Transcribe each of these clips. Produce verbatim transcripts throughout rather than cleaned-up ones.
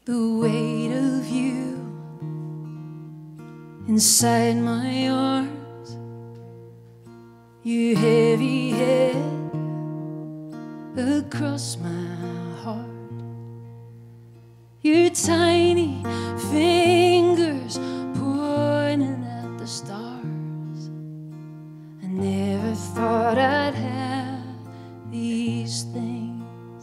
the weight of you inside my arms, your heavy head across my heart, your tiny fingers pointing at the stars. I never thought I'd have these things,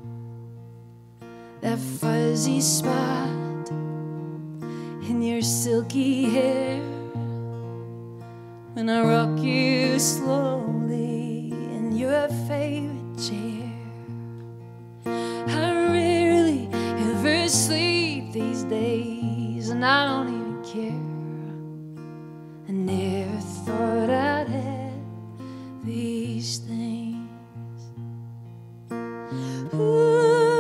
that fuzzy spot in your silky hair when I rock you slowly in your favorite chair. I rarely ever sleep these days, and I don't even care. I never thought I'd have these things. Ooh.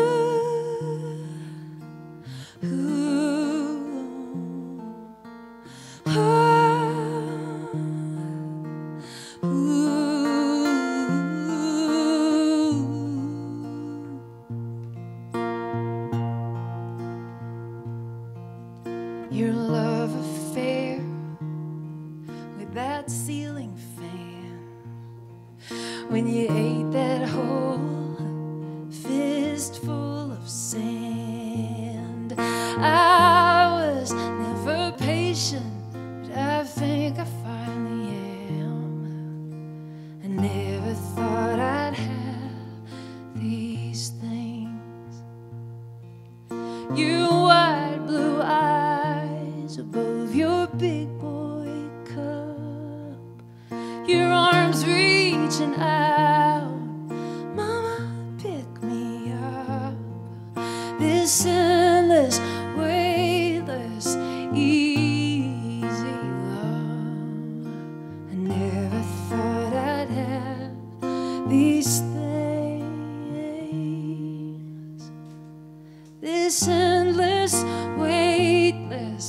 Your love affair with that ceiling fan, when you ate that whole fistful of sand. I was never patient, but I think I finally am. I never thought I'd have these things. Your wide blue eyes above your big boy cup, your arms reaching out, mama, pick me up. This endless, weightless, easy love. I never thought I'd have these things. This endless, weightless,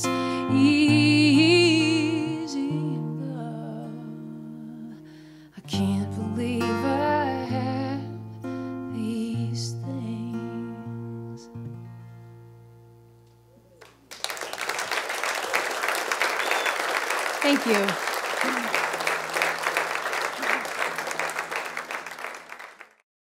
easy love. I can't believe I have these things. Thank you.